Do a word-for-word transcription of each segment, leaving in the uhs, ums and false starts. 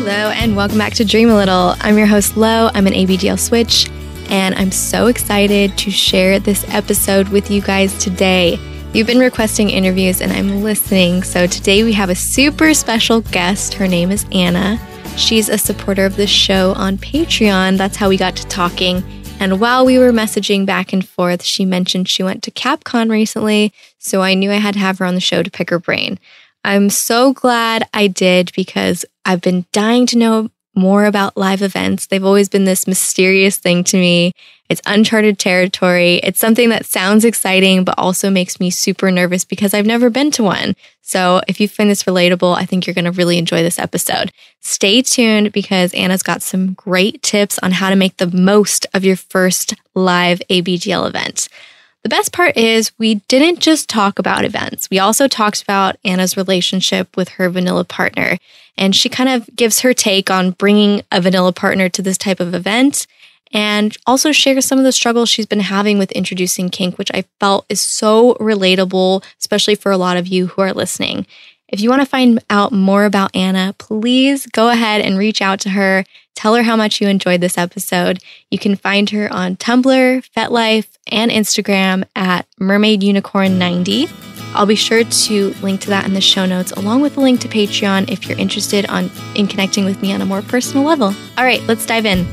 Hello and welcome back to Dream a Little. I'm your host, Lo. I'm an A B D L switch, and I'm so excited to share this episode with you guys today. You've been requesting interviews and I'm listening, so today we have a super special guest. Her name is Anna. She's a supporter of the show on Patreon. That's how we got to talking. And while we were messaging back and forth, she mentioned she went to Capcon recently, so I knew I had to have her on the show to pick her brain. I'm so glad I did because I've been dying to know more about live events. They've always been this mysterious thing to me. It's uncharted territory. It's something that sounds exciting, but also makes me super nervous because I've never been to one. So if you find this relatable, I think you're going to really enjoy this episode. Stay tuned because Anna's got some great tips on how to make the most of your first live A B D L event. The best part is we didn't just talk about events. We also talked about Anna's relationship with her vanilla partner. And she kind of gives her take on bringing a vanilla partner to this type of event and also shares some of the struggles she's been having with introducing kink, which I felt is so relatable, especially for a lot of you who are listening. If you want to find out more about Anna, please go ahead and reach out to her. Tell her how much you enjoyed this episode. You can find her on Tumblr, FetLife, and Instagram at mermaid unicorn ninety. I'll be sure to link to that in the show notes, along with a link to Patreon if you're interested on, in connecting with me on a more personal level. All right, let's dive in.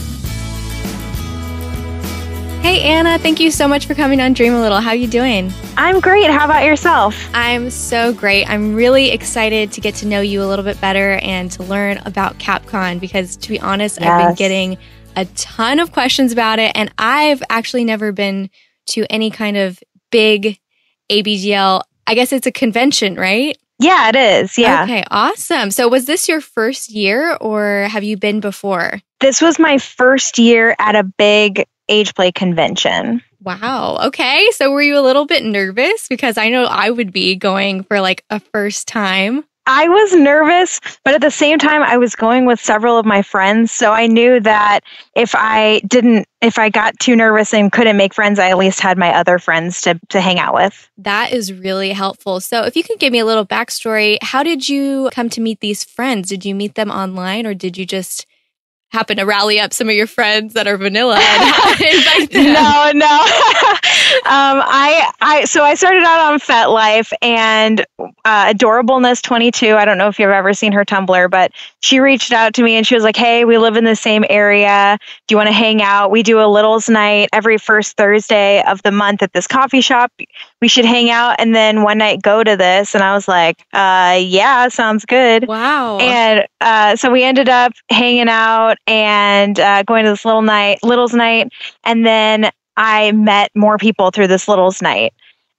Hey, Anna, thank you so much for coming on Dream a Little. How are you doing? I'm great. How about yourself? I'm so great. I'm really excited to get to know you a little bit better and to learn about Capcon because, to be honest, yes. I've been getting a ton of questions about it, and I've actually never been to any kind of big A B D L. I guess it's a convention, right? Yeah, it is. Yeah. Okay, awesome. So was this your first year or have you been before? This was my first year at a big age play convention. Wow. Okay. So were you a little bit nervous? Because I know I would be going for like a first time. I was nervous, but at the same time, I was going with several of my friends. So I knew that if I didn't, if I got too nervous and couldn't make friends, I at least had my other friends to, to hang out with. That is really helpful. So if you could give me a little backstory, how did you come to meet these friends? Did you meet them online or did you just happen to rally up some of your friends that are vanilla and invite them? No, no. um, I, I, so I started out on FetLife and uh, Adorableness twenty-two. I don't know if you've ever seen her Tumblr, but she reached out to me and she was like, "Hey, we live in the same area. Do you want to hang out? We do a Littles night every first Thursday of the month at this coffee shop. We should hang out and then one night go to this." And I was like, uh, yeah, sounds good. Wow. And uh, so we ended up hanging out and uh, going to this little night, Littles night. And then I met more people through this Littles night.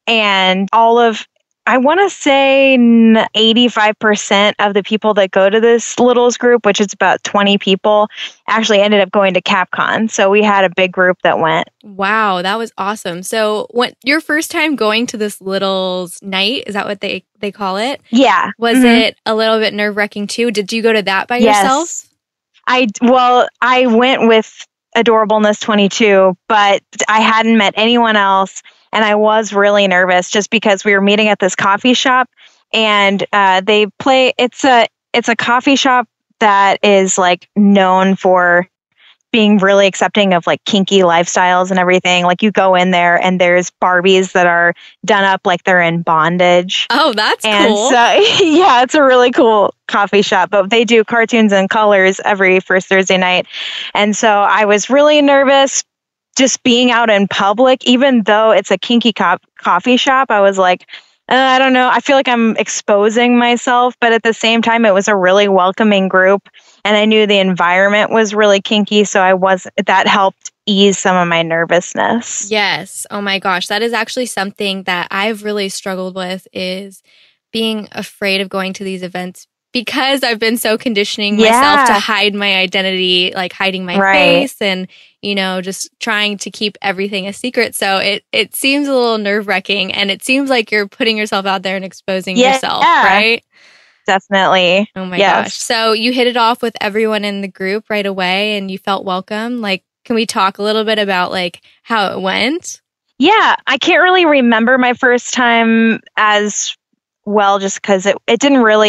And all of, I want to say eighty-five percent of the people that go to this Littles group, which is about twenty people, actually ended up going to Capcon. So we had a big group that went. Wow, that was awesome. So when your first time going to this Littles night, is that what they, they call it? Yeah. Was mm-hmm. it a little bit nerve-wracking too? Did you go to that by yes. yourself? I, well, I went with Adorableness twenty-two, but I hadn't met anyone else. And I was really nervous just because we were meeting at this coffee shop and uh, they play, it's a, it's a coffee shop that is like known for being really accepting of like kinky lifestyles and everything. Like you go in there and there's Barbies that are done up like they're in bondage. Oh, that's and cool. So, yeah, it's a really cool coffee shop, but they do cartoons and colors every first Thursday night. And so I was really nervous just being out in public, even though it's a kinky co- coffee shop. I was like, uh, I don't know. I feel like I'm exposing myself, but at the same time, it was a really welcoming group. And I knew the environment was really kinky. So I was, that helped ease some of my nervousness. Yes. Oh my gosh. That is actually something that I've really struggled with is being afraid of going to these events because I've been so conditioning yeah. myself to hide my identity, like hiding my right. face and, you know, just trying to keep everything a secret. So it, it seems a little nerve wracking and it seems like you're putting yourself out there and exposing yeah. yourself, right? Definitely. Oh my yes. gosh. So you hit it off with everyone in the group right away and you felt welcome. Like, can we talk a little bit about like how it went? Yeah, I can't really remember my first time as well just because it, it didn't really,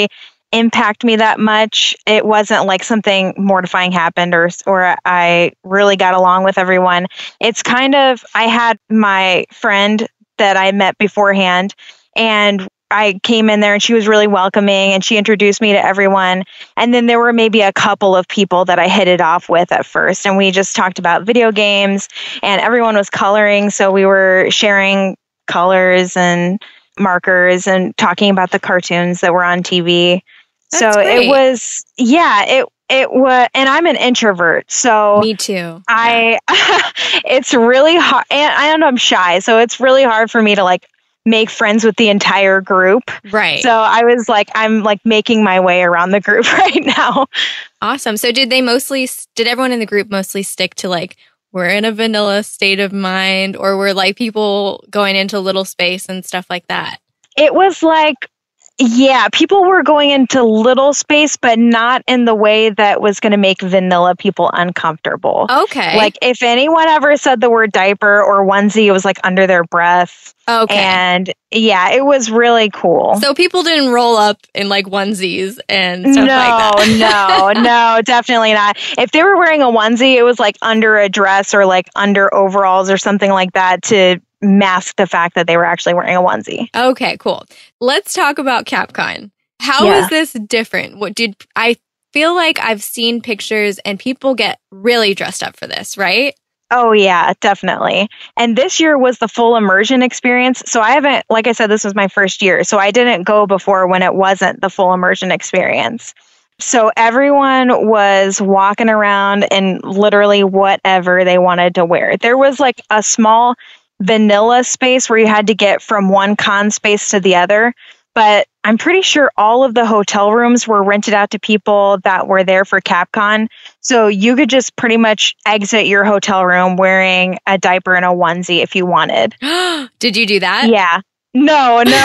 impact me that much. It wasn't like something mortifying happened or or I really got along with everyone. It's kind of, I had my friend that I met beforehand, and I came in there and she was really welcoming and she introduced me to everyone. And then there were maybe a couple of people that I hit it off with at first. And we just talked about video games and everyone was coloring. So we were sharing colors and markers and talking about the cartoons that were on T V. That's so great. It was, yeah, it it was, and I'm an introvert. So me too. I, yeah. It's really hard. And I don't know, I'm shy. So it's really hard for me to like make friends with the entire group. Right. So I was like, I'm like making my way around the group right now. Awesome. So did they mostly, did everyone in the group mostly stick to like, we're in a vanilla state of mind, or were like people going into little space and stuff like that? It was like, yeah, people were going into little space, but not in the way that was going to make vanilla people uncomfortable. Okay. Like if anyone ever said the word diaper or onesie, it was like under their breath. Okay. And yeah, it was really cool. So people didn't roll up in like onesies and stuff no, like that. no, no, definitely not. If they were wearing a onesie, it was like under a dress or like under overalls or something like that to mask the fact that they were actually wearing a onesie. Okay, cool. Let's talk about Capcon. How Yeah. is this different? What did I feel like I've seen pictures and people get really dressed up for this, right? Oh, yeah, definitely. And this year was the full immersion experience. So I haven't, like I said, this was my first year. So I didn't go before when it wasn't the full immersion experience. So everyone was walking around in literally whatever they wanted to wear. There was like a small vanilla space where you had to get from one con space to the other. But I'm pretty sure all of the hotel rooms were rented out to people that were there for Capcon. So you could just pretty much exit your hotel room wearing a diaper and a onesie if you wanted. Did you do that? Yeah. No, no,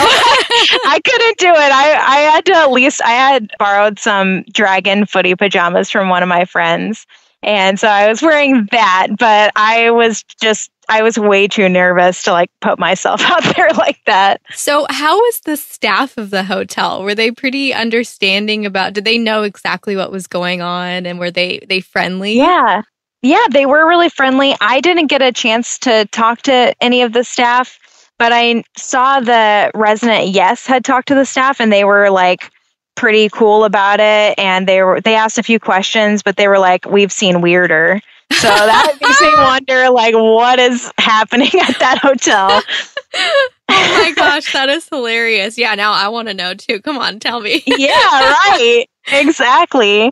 I couldn't do it. I, I had to at least, I had borrowed some dragon footy pajamas from one of my friends. And so I was wearing that, but I was just, I was way too nervous to like put myself out there like that. So how was the staff of the hotel? Were they pretty understanding about, did they know exactly what was going on and were they, they friendly? Yeah. Yeah, they were really friendly. I didn't get a chance to talk to any of the staff, but I saw the resident Yes had talked to the staff and they were like pretty cool about it. And they were, they asked a few questions, but they were like, we've seen weirder. So that makes me wonder, like, what is happening at that hotel? Oh my gosh, that is hilarious. Yeah, now I want to know too. Come on, tell me. Yeah, right. Exactly.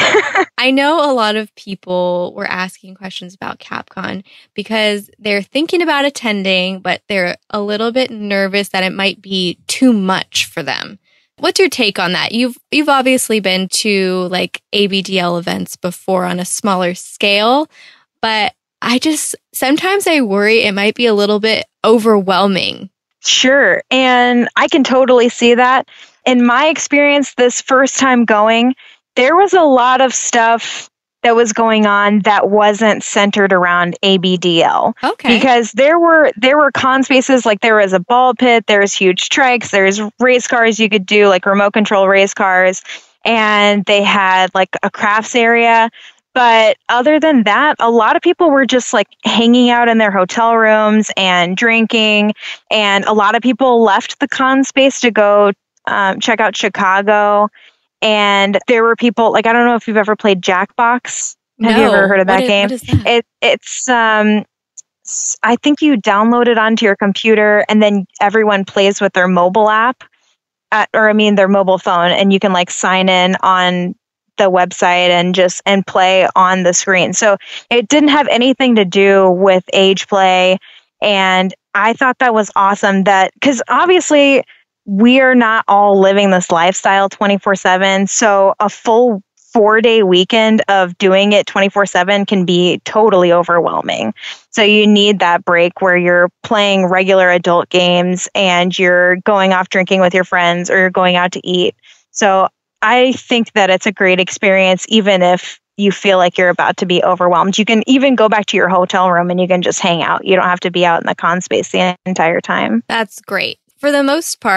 I know a lot of people were asking questions about Capcon because they're thinking about attending, but they're a little bit nervous that it might be too much for them. What's your take on that? You've you've obviously been to like A B D L events before on a smaller scale, but I just sometimes I worry it might be a little bit overwhelming. Sure. And I can totally see that. In my experience, this first time going, there was a lot of stuff that was going on that wasn't centered around A B D L. Okay. Because there were there were con spaces, like there was a ball pit, there's huge trikes, there's race cars you could do, like remote control race cars, and they had like a crafts area. But other than that, a lot of people were just like hanging out in their hotel rooms and drinking. And a lot of people left the con space to go um, check out Chicago. And there were people, like, I don't know if you've ever played Jackbox. Have No. you ever heard of that What is- game? what is that? It, it's, um, s- I think you download it onto your computer and then everyone plays with their mobile app, uh, or I mean their mobile phone, and you can like sign in on the website and just and play on the screen. So it didn't have anything to do with age play. And I thought that was awesome that, because obviously we are not all living this lifestyle twenty-four seven. So a full four day weekend of doing it twenty-four seven can be totally overwhelming. So you need that break where you're playing regular adult games and you're going off drinking with your friends or you're going out to eat. So I think that it's a great experience, even if you feel like you're about to be overwhelmed. You can even go back to your hotel room and you can just hang out. You don't have to be out in the con space the entire time. That's great. For the most part,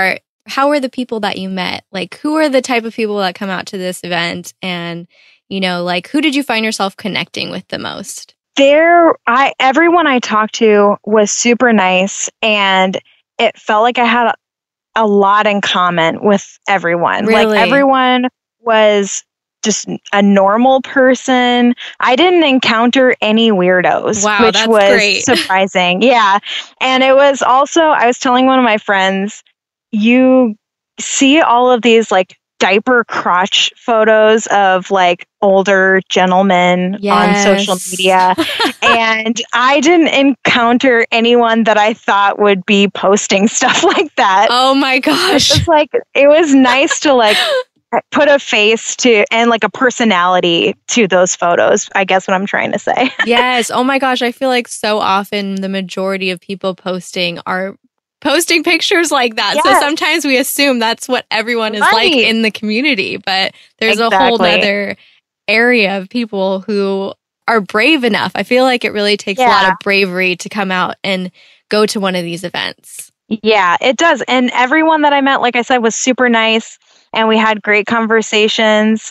how were the people that you met? Like, who are the type of people that come out to this event? And, you know, like, who did you find yourself connecting with the most? There, I everyone I talked to was super nice, and it felt like I had a, a lot in common with everyone. Really? Like, everyone was just a normal person. I didn't encounter any weirdos, Wow, which that's was great. surprising. Yeah. And it was also, I was telling one of my friends, you see all of these like diaper crotch photos of like older gentlemen Yes. on social media. And I didn't encounter anyone that I thought would be posting stuff like that. Oh my gosh. It was like, it was nice to like put a face to and like a personality to those photos, I guess what I'm trying to say. Yes. Oh my gosh. I feel like so often the majority of people posting are posting pictures like that. Yes. So sometimes we assume that's what everyone is Right. like in the community, but there's Exactly. a whole other area of people who are brave enough. I feel like it really takes Yeah. a lot of bravery to come out and go to one of these events. Yeah, it does. And everyone that I met, like I said, was super nice, and we had great conversations.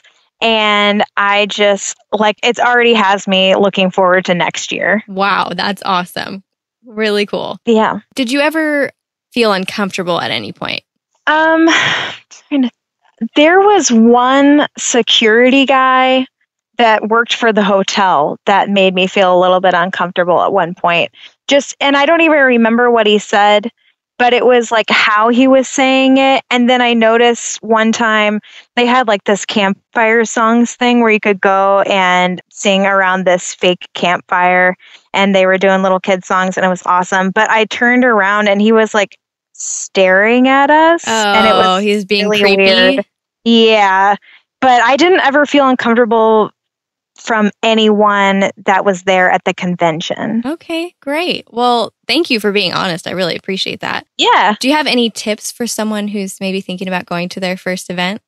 And I just like it already has me looking forward to next year. Wow, that's awesome. Really cool. Yeah. Did you ever feel uncomfortable at any point? Um, trying to- there was one security guy that worked for the hotel that made me feel a little bit uncomfortable at one point. Just, and I don't even remember what he said, but it was like how he was saying it. And then I noticed one time they had like this campfire songs thing where you could go and sing around this fake campfire, and they were doing little kid songs, and it was awesome. But I turned around and he was like staring at us, Oh, and it was he's being really creepy. weird. Yeah, but I didn't ever feel uncomfortable from anyone that was there at the convention. Okay, great. Well, thank you for being honest. I really appreciate that. Yeah. Do you have any tips for someone who's maybe thinking about going to their first event?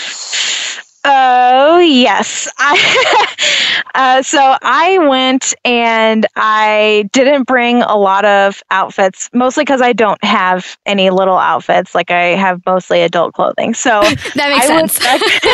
Oh, yes. I uh, so I went and I didn't bring a lot of outfits, mostly because I don't have any little outfits. Like I have mostly adult clothing. So That makes I sense.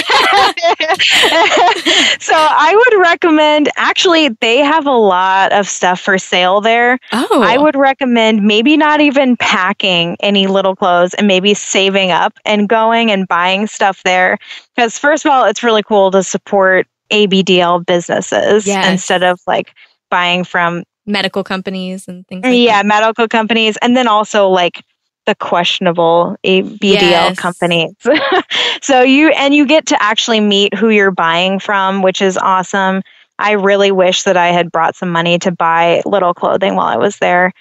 Would, so I would recommend, actually, they have a lot of stuff for sale there. Oh. I would recommend maybe not even packing any little clothes and maybe saving up and going and buying stuff there. Because first of all, it's really cool to support A B D L businesses Yes. instead of like buying from medical companies and things like yeah that. medical companies, and then also like the questionable A B D L Yes. companies. So you and you get to actually meet who you're buying from, which is awesome. I really wish that I had brought some money to buy little clothing while I was there.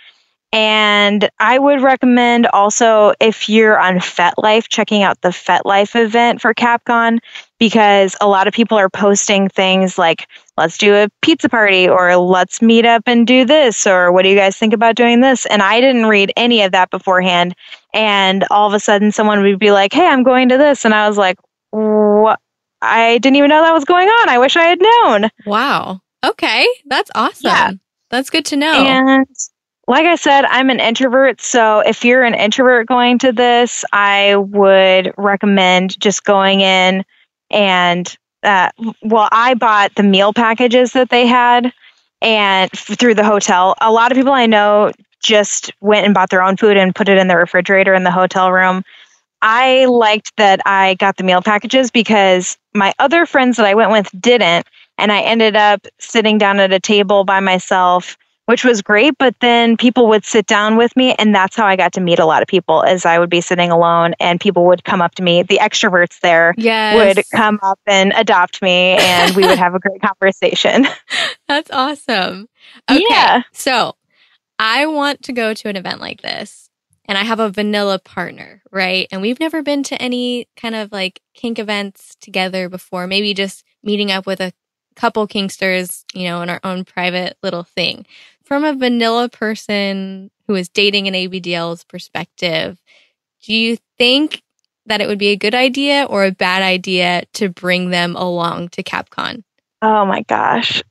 And I would recommend also, if you're on FetLife, checking out the FetLife event for Capcon, because a lot of people are posting things like, let's do a pizza party, or let's meet up and do this, or what do you guys think about doing this? And I didn't read any of that beforehand. And all of a sudden someone would be like, hey, I'm going to this. And I was like, what? I didn't even know that was going on. I wish I had known. Wow. Okay. That's awesome. Yeah. That's good to know. And like I said, I'm an introvert. So if you're an introvert going to this, I would recommend just going in and, uh, well, I bought the meal packages that they had and f- through the hotel. A lot of people I know just went and bought their own food and put it in the refrigerator in the hotel room. I liked that I got the meal packages because my other friends that I went with didn't. And I ended up sitting down at a table by myself, which was great. But then people would sit down with me, and that's how I got to meet a lot of people, as I would be sitting alone and people would come up to me. The extroverts there Yes. would come up and adopt me, and we would have a great conversation. That's awesome. Okay. Yeah. So I want to go to an event like this, and I have a vanilla partner, right? And we've never been to any kind of like kink events together before, maybe just meeting up with a couple kinksters, you know, in our own private little thing. From a vanilla person who is dating an A B D L's perspective, do you think that it would be a good idea or a bad idea to bring them along to Capcon? Oh my gosh. Um,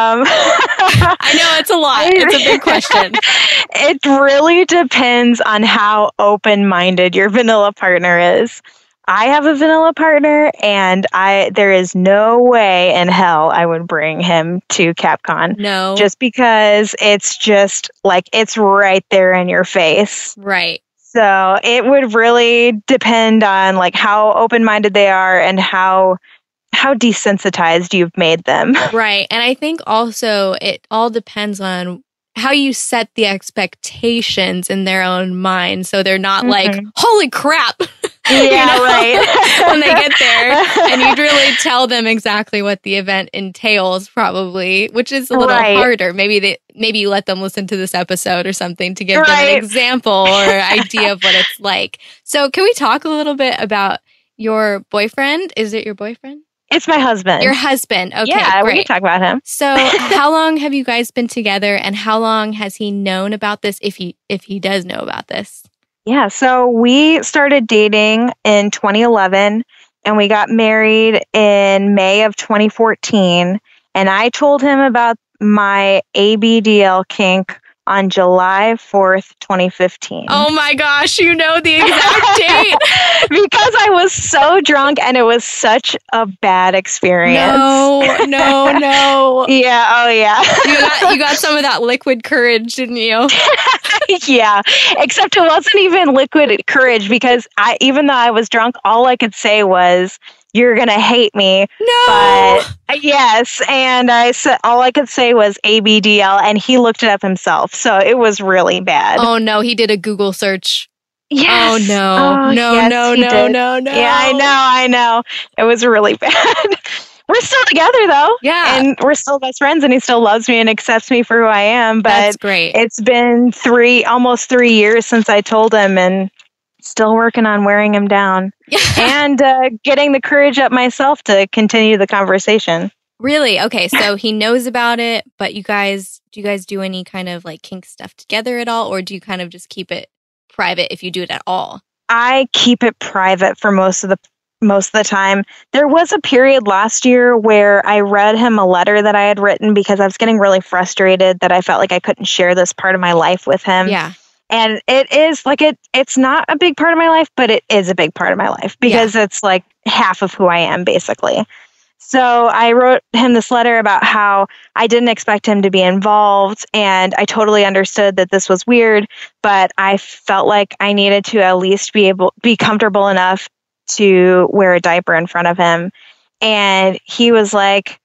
I know it's a lot. It's a big question. It really depends on how open-minded your vanilla partner is. I have a vanilla partner, and I there is no way in hell I would bring him to Capcon. No. Just because it's just like it's right there in your face. Right. So it would really depend on like how open-minded they are and how how desensitized you've made them. Right. And I think also it all depends on how you set the expectations in their own mind. So they're not mm-hmm. like, holy crap. Yeah, you know? Right. When they get there. And you'd really tell them exactly what the event entails, probably, which is a little right. harder. Maybe they maybe you let them listen to this episode or something to give right. them an example or idea of what it's like. So can we talk a little bit about your boyfriend? Is it your boyfriend? It's my husband. Your husband. Okay, yeah, great. we can talk about him. So how long have you guys been together, and how long has he known about this, if he if he does know about this? Yeah, so we started dating in twenty eleven, and we got married in May of twenty fourteen. And I told him about my A B D L kink on July fourth, twenty fifteen. Oh my gosh, you know the exact date. Because I was so drunk and it was such a bad experience. No, no, no. Yeah, oh yeah. You got, you got some of that liquid courage, didn't you? Yeah, except it wasn't even liquid courage because I, even though I was drunk, all I could say was, "You're going to hate me." No. But yes. And I said, all I could say was A B D L, and he looked it up himself. So it was really bad. Oh no, he did a Google search. Yes. Oh no. Oh, no, yes, no, no, did. no, no. Yeah, I know, I know. It was really bad. We're still together though. Yeah. And we're still best friends, and he still loves me and accepts me for who I am. But that's great. It's been three, almost three years since I told him, and still working on wearing him down and uh, getting the courage up myself to continue the conversation. Really? Okay. So he knows about it, but you guys, do you guys do any kind of like kink stuff together at all? Or do you kind of just keep it private if you do it at all? I keep it private for most of the most of the time. There was a period last year where I read him a letter that I had written because I was getting really frustrated that I felt like I couldn't share this part of my life with him. Yeah. And it is like it it's not a big part of my life, but it is a big part of my life because yeah. it's like half of who I am, basically. So I wrote him this letter about how I didn't expect him to be involved, and I totally understood that this was weird, but I felt like I needed to at least be able be comfortable enough to wear a diaper in front of him. And he was like,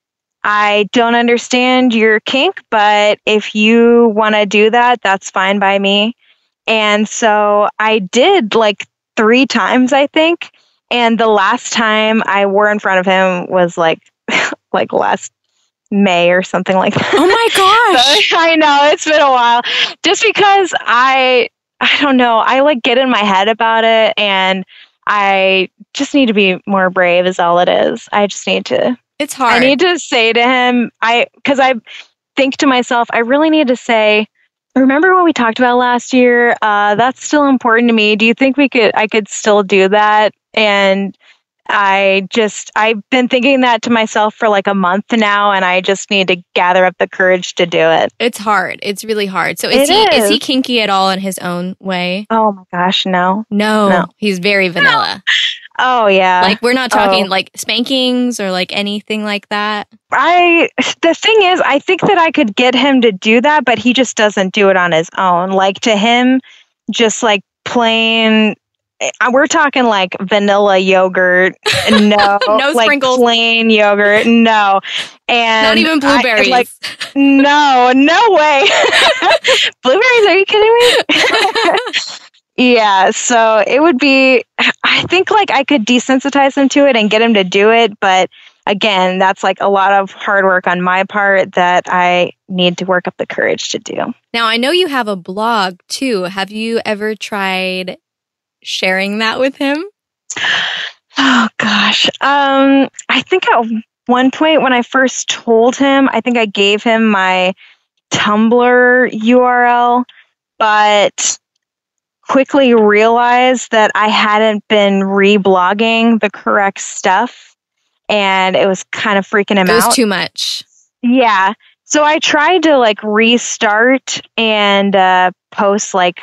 I don't understand your kink, but if you want to do that, that's fine by me. And so I did like three times, I think. And the last time I wore in front of him was like, like last May or something like that. Oh my gosh. So, I know, it's been a while. Just because I, I don't know, I like get in my head about it, and I just need to be more brave is all it is. I just need to. It's hard. I need to say to him, I, because I think to myself, I really need to say, remember what we talked about last year? Uh, that's still important to me. Do you think we could, I could still do that? And I just, I've been thinking that to myself for like a month now, and I just need to gather up the courage to do it. It's hard. It's really hard. So is it he, is. is he kinky at all in his own way? Oh my gosh, no. No. No. He's very vanilla. Oh yeah. Like we're not talking oh. like spankings or like anything like that. I, the thing is, I think that I could get him to do that, but he just doesn't do it on his own. Like to him, just like plain, we're talking like vanilla yogurt. No, no like sprinkles. Plain yogurt. No. And not even blueberries. I, like, no, no way. Blueberries? Are you kidding me? Yeah, so it would be, I think like I could desensitize him to it and get him to do it. But again, that's like a lot of hard work on my part that I need to work up the courage to do. Now, I know you have a blog too. Have you ever tried sharing that with him? Oh gosh. Um, I think at one point when I first told him, I think I gave him my Tumblr U R L, but quickly realized that I hadn't been reblogging the correct stuff. and it was kind of freaking him out. It was out. too much. Yeah. So I tried to like restart and uh, post like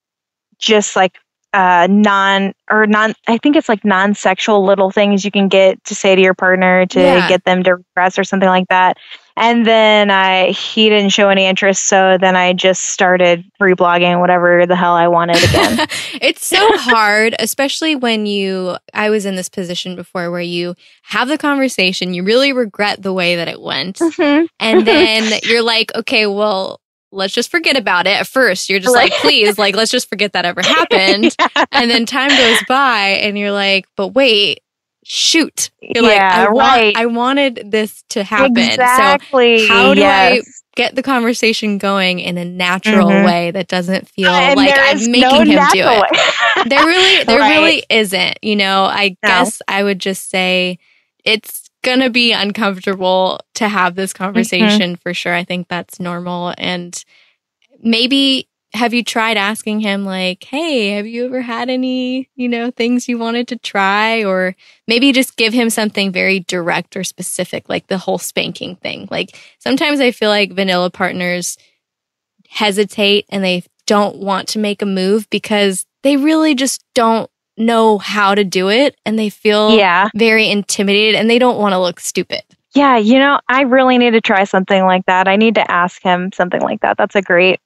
just like uh, non or non, I think it's like non-sexual little things you can get to say to your partner to yeah. get them to regress or something like that. And then I he didn't show any interest, so then I just started reblogging whatever the hell I wanted again. It's so hard, especially when you, I was in this position before where you have the conversation, you really regret the way that it went, mm-hmm. and then you're like, okay, well, let's just forget about it. At first, you're just right. like, please, like, let's just forget that ever happened. Yeah. And then time goes by and you're like, but wait. Shoot. You're yeah, like, I, want, right. I wanted this to happen. Exactly. So how do yes. I get the conversation going in a natural mm-hmm. way that doesn't feel uh, like I'm making no him do it? there really, there right. really isn't. You know, I no. guess I would just say it's gonna be uncomfortable to have this conversation mm-hmm. for sure. I think that's normal. And maybe have you tried asking him like, hey, have you ever had any, you know, things you wanted to try? Or maybe just give him something very direct or specific, like the whole spanking thing. Like sometimes I feel like vanilla partners hesitate and they don't want to make a move because they really just don't know how to do it. And they feel yeah. very intimidated and they don't want to look stupid. Yeah, you know, I really need to try something like that. I need to ask him something like that. That's a great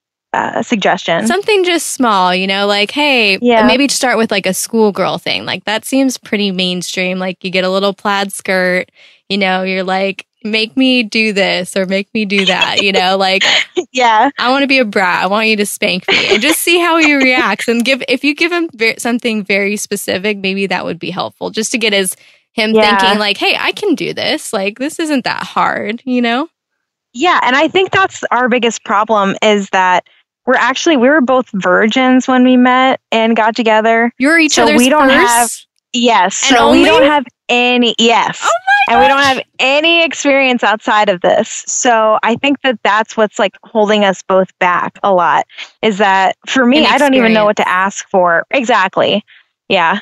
Uh, suggestion. Something just small, you know, like, hey, yeah. maybe start with like a schoolgirl thing. Like that seems pretty mainstream. Like you get a little plaid skirt, you know, you're like, make me do this or make me do that, you know, like, yeah, I want to be a brat. I want you to spank me and just see how he reacts. And give, if you give him ve- something very specific, maybe that would be helpful just to get his, him yeah. thinking like, hey, I can do this. Like, this isn't that hard, you know? Yeah. And I think that's our biggest problem is that We're actually, we were both virgins when we met and got together. You're each so other's we don't first? have, yes. And so only? we don't have any, yes. Oh my and we don't have any experience outside of this. So I think that that's what's like holding us both back a lot is that for me, I don't even know what to ask for. Exactly. Yeah.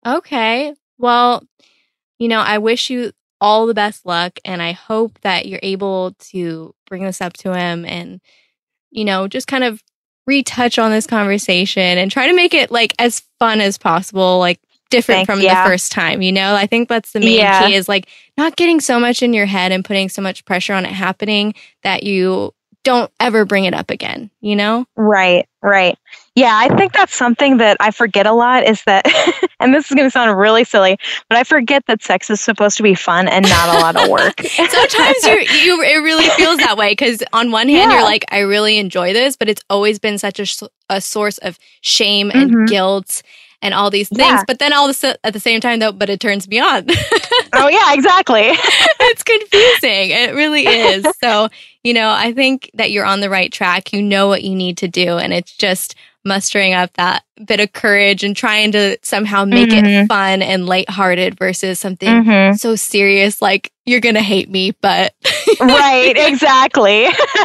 Okay. Well, you know, I wish you all the best luck and I hope that you're able to bring this up to him and, you know, just kind of retouch on this conversation and try to make it like as fun as possible, like different Thanks, from yeah. the first time, you know? I think that's the main yeah. key is like not getting so much in your head and putting so much pressure on it happening that you don't ever bring it up again, you know? Right, right. Yeah, I think that's something that I forget a lot is that, and this is going to sound really silly, but I forget that sex is supposed to be fun and not a lot of work. Sometimes you, you, it really feels that way because on one hand, yeah. you're like, I really enjoy this, but it's always been such a, a source of shame and mm-hmm. guilt and all these things. Yeah. But then all of a sudden, at the same time, though, but it turns me on. Oh, yeah, exactly. It's confusing. It really is. So, you know, I think that you're on the right track. You know what you need to do. And it's just mustering up that bit of courage and trying to somehow make mm-hmm. it fun and lighthearted versus something mm-hmm. so serious like you're going to hate me, but... Right, exactly.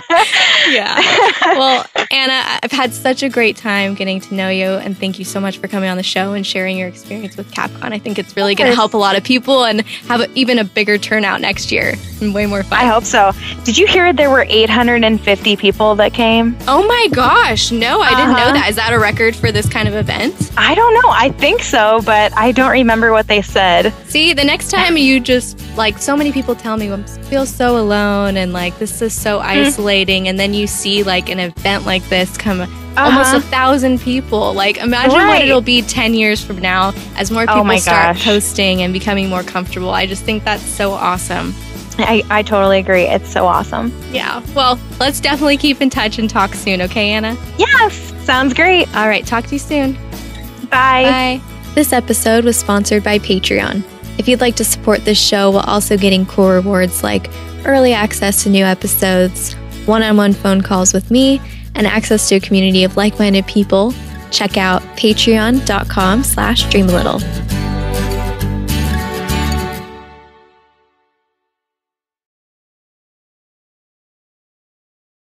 Yeah. Well, Anna, I've had such a great time getting to know you and thank you so much for coming on the show and sharing your experience with Capcon. I think it's really going to help a lot of people and have a, even a bigger turnout next year and way more fun. I hope so. Did you hear there were eight hundred fifty people that came? Oh my gosh. No, I didn't uh-huh. know that. Is that a record for this kind of event? I don't know. I think so, but I don't remember what they said. See, the next time you just, like, so many people tell me, I feel so alone and, like, this is so isolating. Mm. And then you see, like, an event like this come uh-huh. almost a thousand people. Like, imagine right. what it'll be ten years from now as more people oh start gosh. posting and becoming more comfortable. I just think that's so awesome. I, I totally agree. It's so awesome. Yeah. Well, let's definitely keep in touch and talk soon, okay, Anna? Yes. Sounds great. All right. Talk to you soon. Bye. Bye. This episode was sponsored by Patreon. If you'd like to support this show while also getting cool rewards like early access to new episodes, one-on-one phone calls with me, and access to a community of like-minded people, check out patreon.com slash dream a little.